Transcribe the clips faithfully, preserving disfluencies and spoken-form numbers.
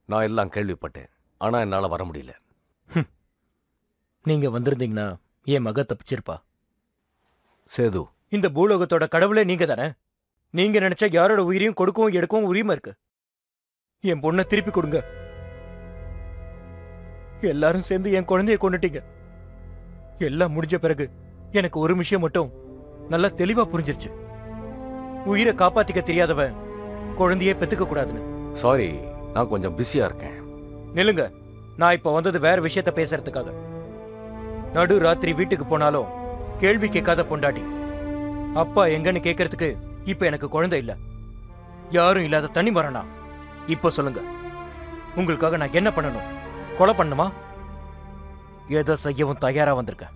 நான் எல்லாம் கேள்விப்பட்டேன். ஆனா என்னால வர முடியல. நீங்க வந்திருந்தீங்கன்னா என் மக தப்பிச்சிருப்பா. சேது, இந்த பூலோகத்தோட கடவுளே நீங்க தானே. நீங்க நினைச்சா யாரோட உயிரையும் கொடுக்கவும் எடுக்கவும் உரிமை இருக்கு. என் பொண்ணை திருப்பி கொடுங்க. எல்லாரும் சேர்ந்து என் குழந்தைய கொண்டுட்டீங்க. எல்லாம் முடிஞ்ச பிறகு எனக்கு ஒரு விஷயம் மட்டும் நல்லா தெளிவா புரிஞ்சிருச்சு. உயிரை காப்பாத்திக்க தெரியாதவன் குழந்தையே பெத்துக்க கூடாதுன்னு. சாரி, நான் கொஞ்சம் பிஸியா இருக்கேன். நில்லுங்க. நான் இப்ப வந்தது வேற விஷயத்த பேசுறதுக்காக. நடு ராத்திரி வீட்டுக்கு போனாலும் கேள்வி கேட்காத பொண்டாட்டி. அப்பா எங்கன்னு கேட்கறதுக்கு இப்ப எனக்கு குழந்தை இல்ல. யாரும் இல்லாத தனி மரணா. இப்ப சொல்லுங்க, உங்களுக்காக நான் என்ன பண்ணணும்? கொலை பண்ணுமா? எதை செய்யவும் தயாரா வந்திருக்கேன்.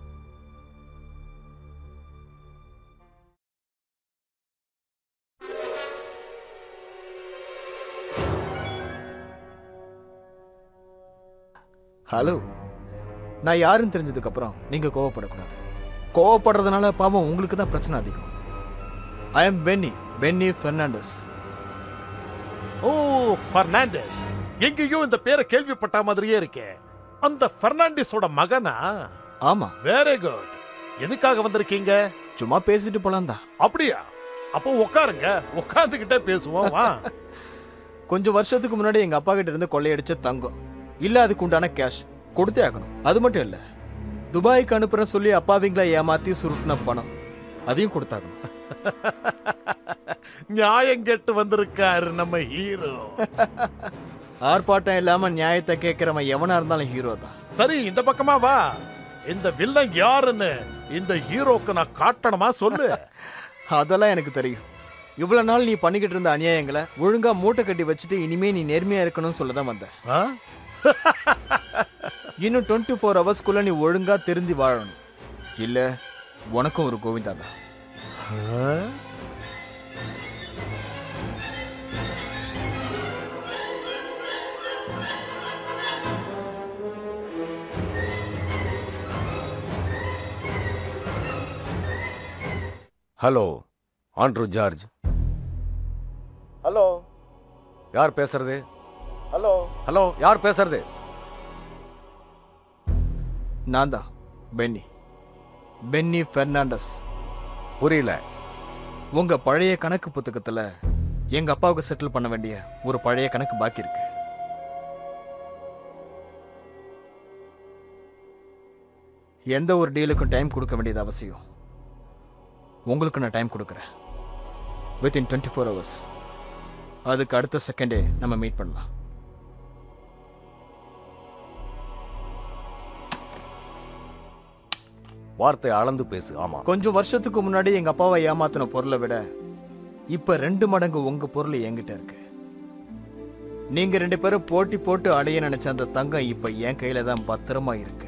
ஹலோ, நான் யாருன்னு தெரிஞ்சதுக்கு அப்புறம் நீங்க கோவப்படக்கூடாது. கோவப்படுறதுனால பாவம் உங்களுக்கு தான் பிரச்சனை அதிகம். I am Benny Benny Fernandes. Oh, Fernandes. எங்கேயோ இந்த பேரை கேள்விப்பட்ட மாதிரியே இருக்கே. அந்த பெர்னாண்டஸோட மகனா? ஆமா. Very good. எதுக்காக வந்திருக்கீங்க? சும்மா பேசிட்டு போலாம் தான். அப்படியா? அப்போ உட்காருங்க, உட்கார்ந்துகிட்டே பேசுவோம். வா. கொஞ்சம் வருஷத்துக்கு முன்னாடி எங்க அப்பா கிட்ட இருந்து கொள்ளையடிச்ச தங்கம் இல்ல, அதுக்கு உண்டான கேஷ் கொடுத்தே ஆகணும். அது மட்டும் இல்ல, துபாய்க்கு அனுப்புற சொல்லி அப்பாவிங்களா ஏமாத்தி சுருட்டின பணம் அதையும் கொடுத்தாகணும். நியாயம் கேட்டு வந்திருக்காரு நம்ம ஹீரோ. ஆர்ப்பாட்டம் இல்லாம நியாயத்தை கேட்கிறவன் எவனா இருந்தாலும் ஹீரோ தான். சரி, இந்த பக்கமா வா. இந்த வில்லன் யாருன்னு இந்த ஹீரோக்கு நான் காட்டணுமா? சொல்லு. அதெல்லாம் எனக்கு தெரியும். இவ்வளவு நாள் நீ பண்ணிக்கிட்டு இருந்த அநியாயங்களை ஒழுங்கா மூட்டை கட்டி வச்சுட்டு இனிமே நீ நேர்மையா இருக்கணும்னு சொல்லதான் வந்தேன். இன்னும் டுவெண்ட்டி ஃபோர் ஹவர்ஸ்க்குள்ள நீ ஒழுங்கா திருந்தி வாழணும். இல்ல உனக்கும் ஒரு கோவிந்தா தான். Hello, Andrew George. ஹலோ, யார் பேசுறது? ஹலோ ஹலோ, யார் பேசுறது? நான் தான், பென்னி பென்னி பெர்னாண்டஸ். புரியல. உங்க பழைய கணக்கு புத்தகத்துல எங்க அப்பாவுக்கு செட்டில் பண்ண வேண்டிய ஒரு பழைய கணக்கு பாக்கி இருக்கு. எந்த ஒரு டீலுக்கும் டைம் கொடுக்க வேண்டியது அவசியம். உங்களுக்கு நான் டைம் கொடுக்குறேன். Within twenty four hours. அதுக்கு அடுத்த செகண்டே நம்ம மீட் பண்ணலாம். வார்த்தை அளந்து பேசு. ஆமா, கொஞ்சம் வருஷத்துக்கு முன்னாடி எங்க அப்பாவை ஏமாத்தின பொருளை விட இப்ப ரெண்டு மடங்கு உங்க பொருள் என்கிட்ட இருக்கு. நீங்க ரெண்டு பேரும் போட்டி போட்டு அடைய நினைச்ச அந்த தங்கம் இப்ப என் கையில தான் பத்திரமா இருக்கு.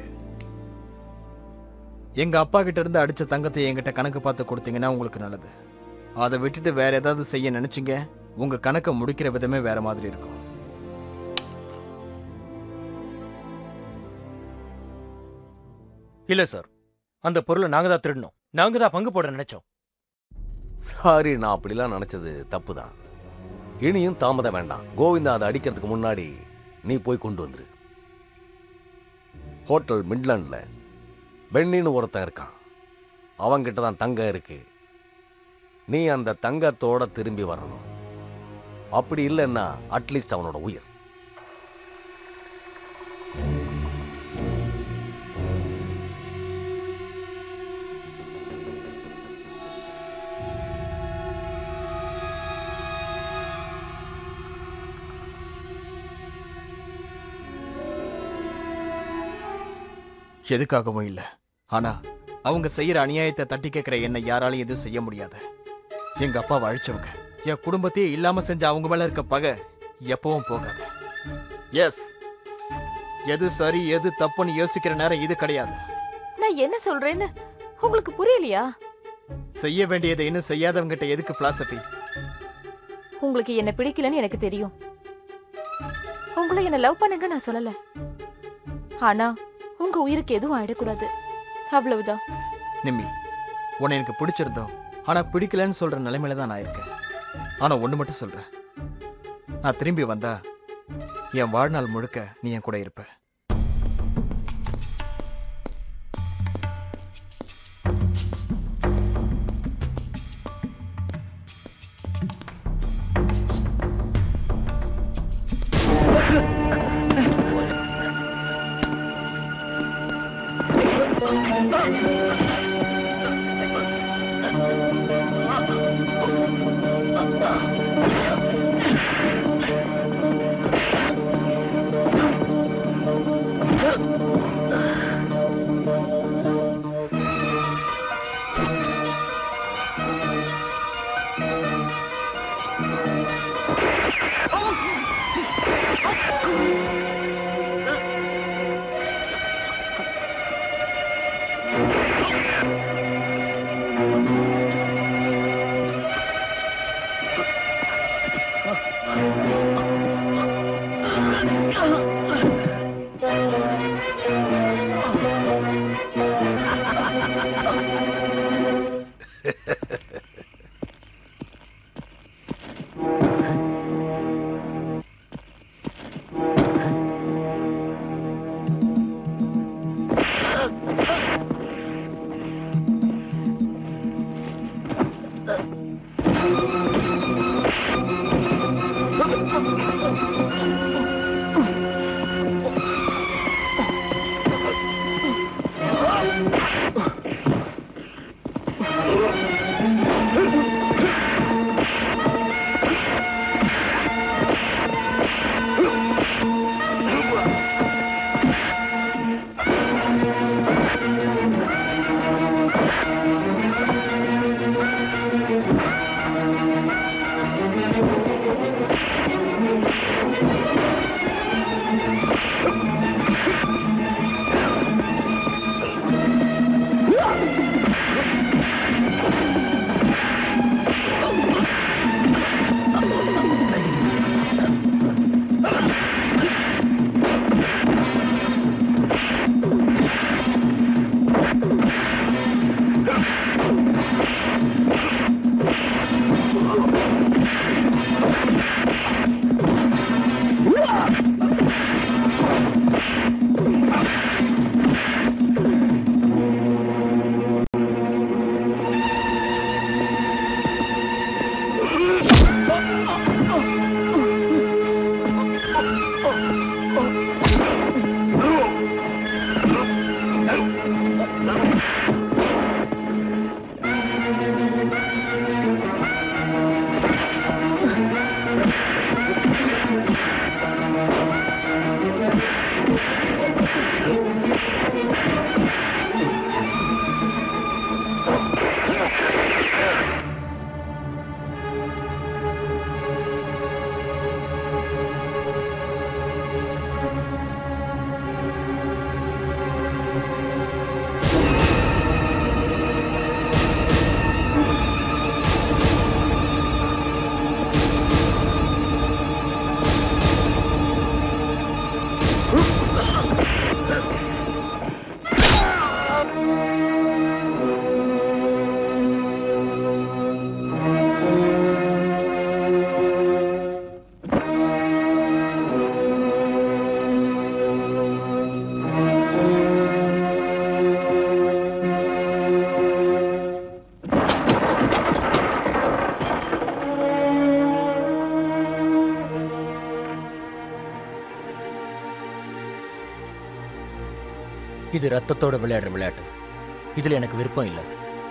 எங்க அப்பா கிட்ட இருந்து அடிச்ச தங்கத்தை என்கிட்ட கணக்கு பார்த்து கொடுத்தீங்கன்னா உங்களுக்கு நல்லது. அதை விட்டுட்டு வேற ஏதாவது செய்ய நினைச்சீங்க, உங்க கணக்கை முடிக்கிற விதமே வேற மாதிரி இருக்கும். இல்ல சார், அந்த பொருளை நாங்க தான் திருடணும். நாங்க தான் பங்கு போட நினைச்சோம். சாரி, நான் அப்படிலாம் நினைச்சது தப்புதான். இனியும் தாமதம் வேண்டாம். கோவிந்தா அதை அடிக்கிறதுக்கு முன்னாடி நீ போய் கொண்டு வந்துரு. ஹோட்டல் மிட்லாண்ட்ல பென்னின்னு ஒருத்தன் இருக்கான். அவங்கிட்ட தான் தங்கம் இருக்கு. நீ அந்த தங்கத்தோட திரும்பி வரணும். அப்படி இல்லைன்னா அட்லீஸ்ட் அவனோட உயிர். எதுக்காகவும் இல்ல, ஆனா அவங்க செய்யற அநியாயத்தை தட்டி கேட்கிற என்ன யாராலும் எதுவும் செய்ய முடியாது. எங்க அப்பாவை அழிச்சவங்க என் குடும்பத்தையே இல்லாம செஞ்ச அவங்க மேல இருக்க பகை எப்பவும் போகாது. எஸ், எது சரி எது தப்புன்னு யோசிக்கிற நேரம் இது கிடையாது. நான் என்ன சொல்றேன்னு உங்களுக்கு புரியலையா? செய்ய வேண்டியதை இன்னும் செய்யாதவங்கிட்ட எதுக்கு பிலாசபி? உங்களுக்கு என்ன பிடிக்கலன்னு எனக்கு தெரியும். உங்களை என்ன லவ் பண்ணுங்க நான் சொல்லல. ஆனா உங்க உயிருக்கு எதுவும் ஆயிடக்கூடாது, அவ்வளவுதான். நிம்மி, உன்னை எனக்கு பிடிச்சிருந்தோம் ஆனா பிடிக்கலன்னு சொல்ற நிலைமையில தான் நான் இருக்கேன். ஆனா ஒண்ணு மட்டும் சொல்றேன், நான் திரும்பி வந்தா என் வாழ்நாள் முழுக்க நீ என் கூட இருப்ப. இது ரத்தத்தோட விளையாடுற விளையாட்டு. இதுல எனக்கு விருப்பம் இல்லை.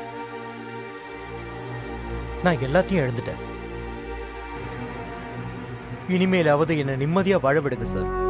நான் எல்லாத்தையும் எழுந்துட்டேன். இனிமேலாவது என்ன நிம்மதியா வாழ விடுங்க சார்.